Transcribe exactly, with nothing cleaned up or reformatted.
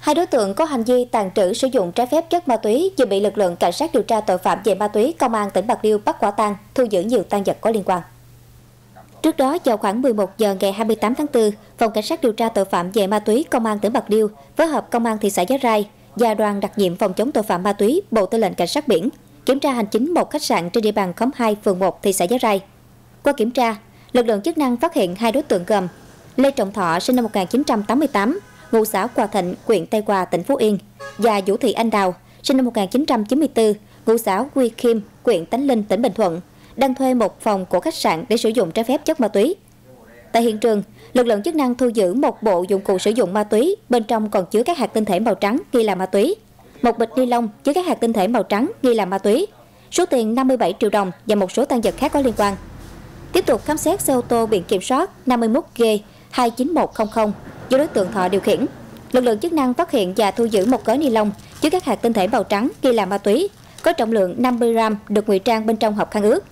Hai đối tượng có hành vi tàng trữ sử dụng trái phép chất ma túy vừa bị lực lượng cảnh sát điều tra tội phạm về ma túy công an tỉnh Bạc Liêu bắt quả tang, thu giữ nhiều tang vật có liên quan. Trước đó, vào khoảng mười một giờ ngày hai mươi tám tháng tư, Phòng Cảnh sát điều tra tội phạm về ma túy Công an tỉnh Bạc Liêu phối hợp Công an thị xã Giá Rai và đoàn đặc nhiệm phòng chống tội phạm ma túy Bộ Tư lệnh Cảnh sát biển kiểm tra hành chính một khách sạn trên địa bàn khóm hai, phường một, thị xã Giá Rai. Qua kiểm tra, lực lượng chức năng phát hiện hai đối tượng gồm Lê Trọng Thọ sinh năm một nghìn chín trăm tám mươi tám, ngụ xã Hòa Thịnh, huyện Tây Hòa, tỉnh Phú Yên, và Vũ Thị Anh Đào sinh năm một nghìn chín trăm chín mươi tư, ngụ xã Quy Khiêm, huyện Tánh Linh, tỉnh Bình Thuận, đang thuê một phòng của khách sạn để sử dụng trái phép chất ma túy. Tại hiện trường, lực lượng chức năng thu giữ một bộ dụng cụ sử dụng ma túy, bên trong còn chứa các hạt tinh thể màu trắng nghi là ma túy, một bịch ni lông chứa các hạt tinh thể màu trắng nghi là ma túy, số tiền năm mươi bảy triệu đồng và một số tang vật khác có liên quan. Tiếp tục khám xét xe ô tô biển kiểm soát năm mươi mốt G hai chín một không không do đối tượng Thọ điều khiển, lực lượng chức năng phát hiện và thu giữ một gói ni lông chứa các hạt tinh thể màu trắng nghi là ma túy, có trọng lượng năm mươi gam, được ngụy trang bên trong hộp khăn ướt.